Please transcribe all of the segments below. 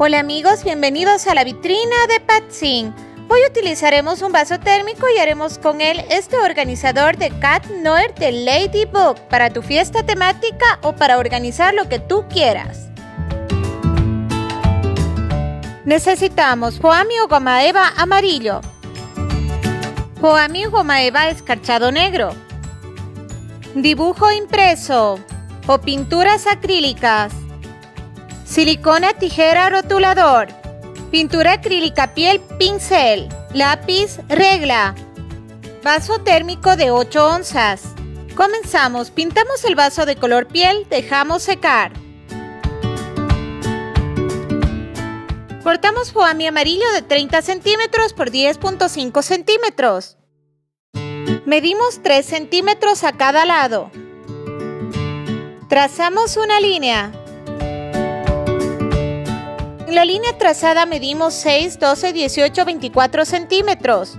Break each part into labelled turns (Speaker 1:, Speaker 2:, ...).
Speaker 1: Hola amigos, bienvenidos a la vitrina de Patzin. Hoy utilizaremos un vaso térmico y haremos con él este organizador de Cat Noir de Ladybug para tu fiesta temática o para organizar lo que tú quieras. Necesitamos foamy o goma eva amarillo, foamy o goma eva escarchado negro, dibujo impreso o pinturas acrílicas, silicona tijera rotulador, pintura acrílica piel pincel, lápiz regla, vaso térmico de 8 onzas. Comenzamos, pintamos el vaso de color piel, dejamos secar. Cortamos foamy amarillo de 30 centímetros por 10.5 centímetros. Medimos 3 centímetros a cada lado. Trazamos una línea. En la línea trazada medimos 6, 12, 18, 24 centímetros.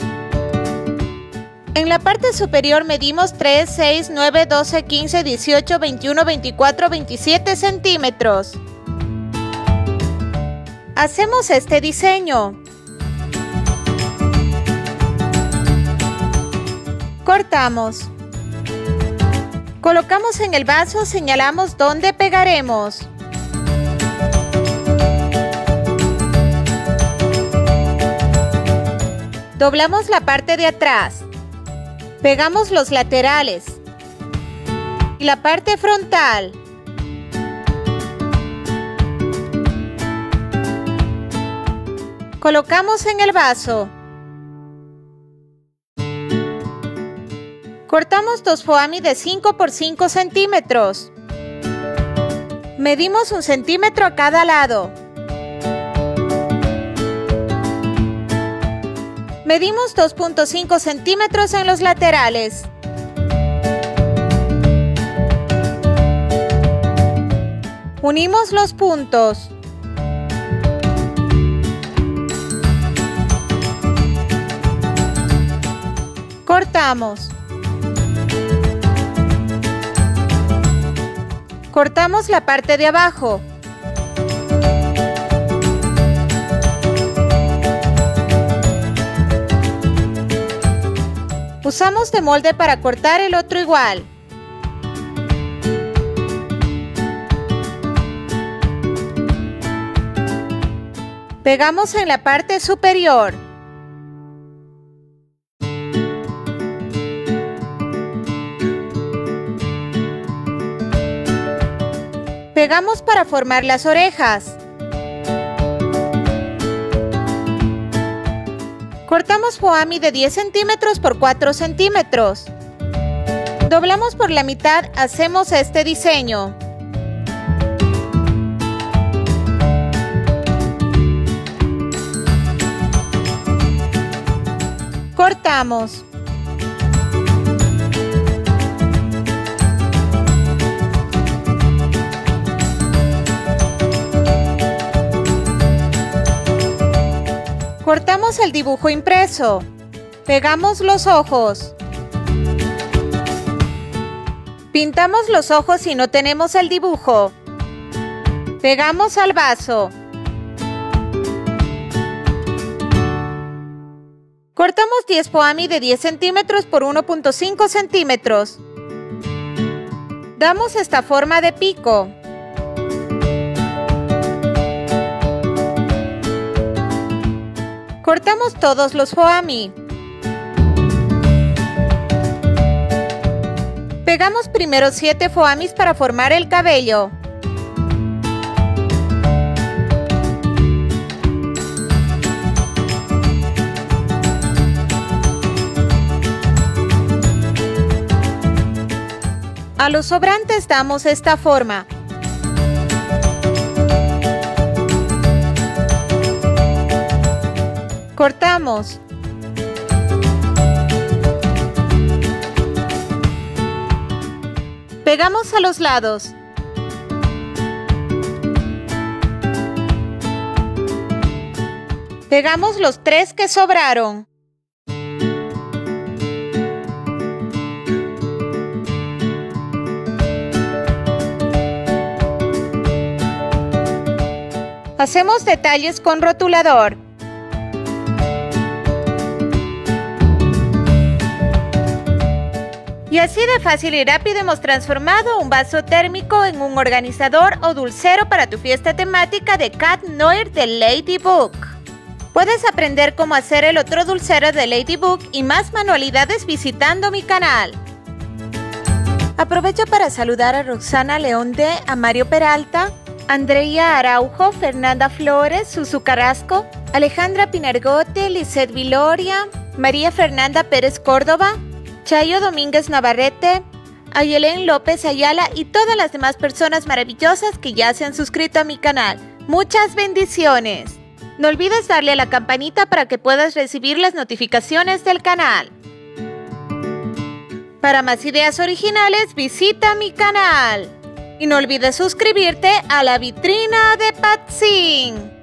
Speaker 1: En la parte superior medimos 3, 6, 9, 12, 15, 18, 21, 24, 27 centímetros. Hacemos este diseño. Cortamos. Colocamos en el vaso, señalamos dónde pegaremos. Doblamos la parte de atrás. Pegamos los laterales y la parte frontal. Colocamos en el vaso. Cortamos dos foamy de 5 por 5 centímetros. Medimos 1 centímetro a cada lado. Medimos 2.5 centímetros en los laterales. Unimos los puntos. Cortamos. Cortamos la parte de abajo. Usamos de molde para cortar el otro igual. Pegamos en la parte superior. Pegamos para formar las orejas. Cortamos foamy de 10 centímetros por 4 centímetros. Doblamos por la mitad, hacemos este diseño. Cortamos. Cortamos el dibujo impreso. Pegamos los ojos. Pintamos los ojos si no tenemos el dibujo. Pegamos al vaso. Cortamos 10 foamy de 10 centímetros por 1.5 centímetros. Damos esta forma de pico. Cortamos todos los foamy. Pegamos primero 7 foamys para formar el cabello. A los sobrantes damos esta forma. Cortamos. Pegamos a los lados. Pegamos los 3 que sobraron. Hacemos detalles con rotulador. Y así de fácil y rápido hemos transformado un vaso térmico en un organizador o dulcero para tu fiesta temática de Cat Noir de Ladybug. Puedes aprender cómo hacer el otro dulcero de Ladybug y más manualidades visitando mi canal. Aprovecho para saludar a Roxana Leonde, a Mario Peralta, Andrea Araujo, Fernanda Flores, Susu Carrasco, Alejandra Pinargote, Lisette Viloria, María Fernanda Pérez Córdoba, Chayo Domínguez Navarrete, Ayelén López Ayala y todas las demás personas maravillosas que ya se han suscrito a mi canal. ¡Muchas bendiciones! No olvides darle a la campanita para que puedas recibir las notificaciones del canal. Para más ideas originales, visita mi canal. Y no olvides suscribirte a la vitrina de Patzing.